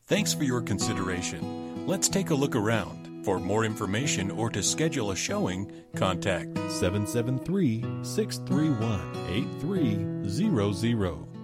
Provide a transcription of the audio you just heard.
Thanks for your consideration. Let's take a look around. For more information or to schedule a showing, contact 773 631 8300.